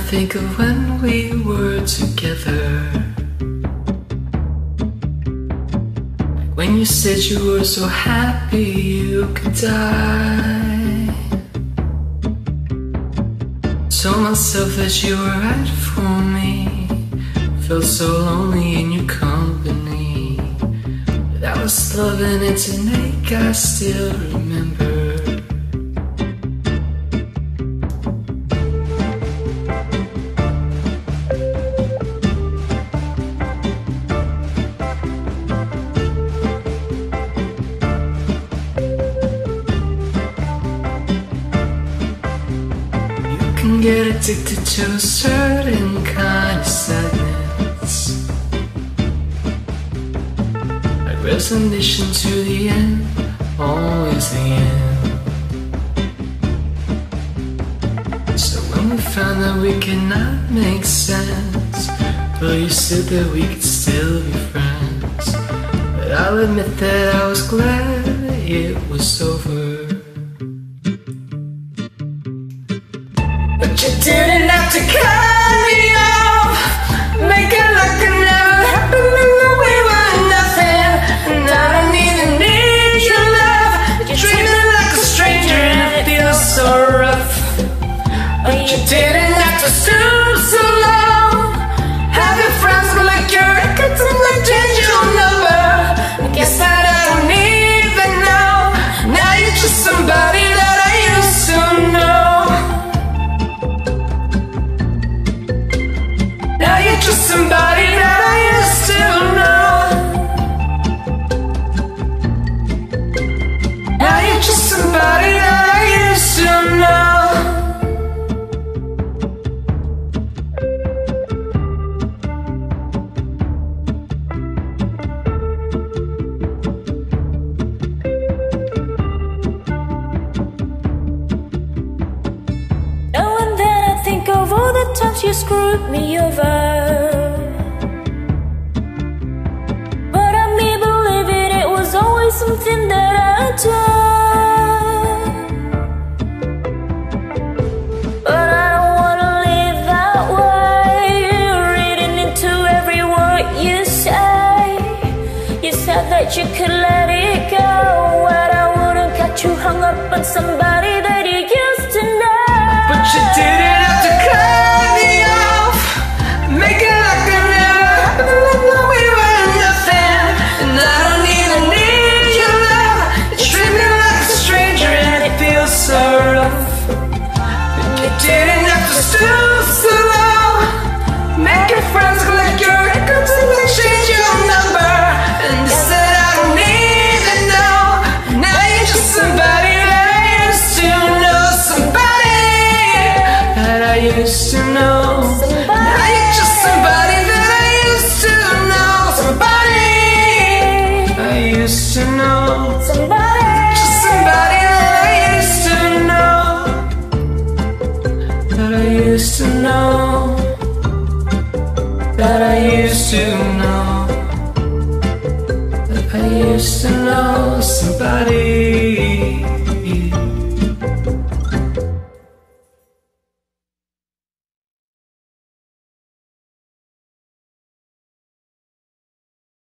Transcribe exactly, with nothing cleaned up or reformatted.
think of when we were together, when you said you were so happy you could die. Told myself that you were right for me. Felt so lonely in your company, but I was loving it to make I still remember. Can get addicted to a certain kind of sadness, like resignation to the end, always the end. So when we found that we could not make sense, well, you said that we could still be friends, but I'll admit that I was glad it was over. But you didn't have to cut me off, make it like it never happened, and that we were nothing. And I don't even need your love. You treat me like a stranger and it feels so rough. But you didn't have to stoop so long, have your friends go like your records and like change your number. I guess that I don't even know. Now you're just somebody that I used to know. Just somebody that I used to know. Now you're just somebody that I used to know. Now and then I think of all the times you screwed me over, something that I done. But I don't wanna live that way, reading into every word you say. You said that you could let it go, but I wouldn't got you hung up on somebody that you used to know. But you didn't have to cut me off, make it like it never happened, like no we were nothing. And I don't even need so rough. You didn't have to stoop